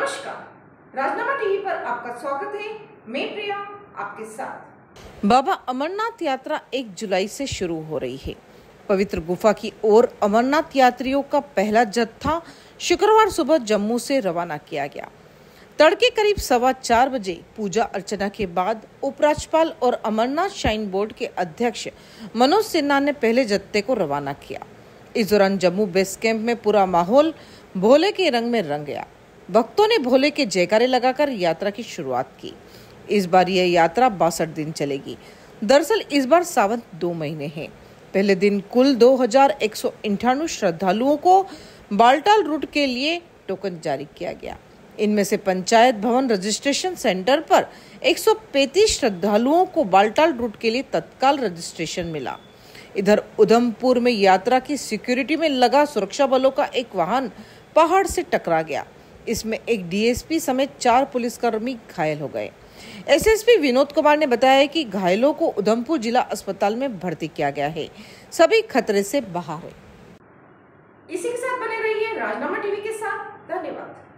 नमस्कार, राजनामा टीवी पर आपका स्वागत है। मैं प्रिया आपके साथ। बाबा अमरनाथ यात्रा 1 जुलाई से शुरू हो रही है। पवित्र गुफा की ओर अमरनाथ यात्रियों का पहला जत्था शुक्रवार सुबह जम्मू से रवाना किया गया। तड़के करीब 4:15 बजे पूजा अर्चना के बाद उपराज्यपाल और अमरनाथ श्राइन बोर्ड के अध्यक्ष मनोज सिन्हा ने पहले जत्थे को रवाना किया। इस दौरान जम्मू बेस कैंप में पूरा माहौल भोले के रंग में रंग गया। भक्तों ने भोले के जयकारे लगाकर यात्रा की शुरुआत की। इस बार यह यात्रा 62 दिन चलेगी। दरअसल इस बार सावन 2 महीने हैं। पहले दिन कुल 2198 श्रद्धालुओं को बालटाल रूट के लिए टोकन जारी किया गया। इनमें से पंचायत भवन रजिस्ट्रेशन सेंटर पर 135 श्रद्धालुओं को बालटाल रूट के लिए तत्काल रजिस्ट्रेशन मिला। इधर उधमपुर में यात्रा की सिक्योरिटी में लगा सुरक्षा बलों का एक वाहन पहाड़ से टकरा गया। इसमें एक डीएसपी समेत 4 पुलिसकर्मी घायल हो गए। एसएसपी विनोद कुमार ने बताया कि घायलों को उधमपुर जिला अस्पताल में भर्ती किया गया है। सभी खतरे से बाहर है। इसी के साथ बने रहिए राजनामा टीवी के साथ। धन्यवाद।